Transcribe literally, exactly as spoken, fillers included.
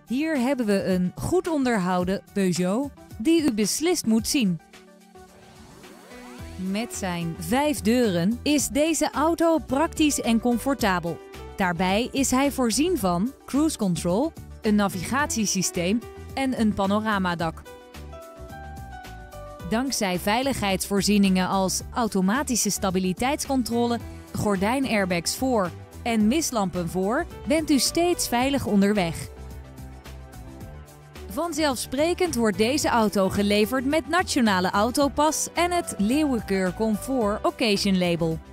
Hier hebben we een goed onderhouden Peugeot die u beslist moet zien. Met zijn vijf deuren is deze auto praktisch en comfortabel. Daarbij is hij voorzien van cruise control, een navigatiesysteem en een panoramadak. Dankzij veiligheidsvoorzieningen als automatische stabiliteitscontrole, gordijnairbags voor en mislampen voor, bent u steeds veilig onderweg. Vanzelfsprekend wordt deze auto geleverd met Nationale Autopas en het Leeuwenkeur Comfort Occasion Label.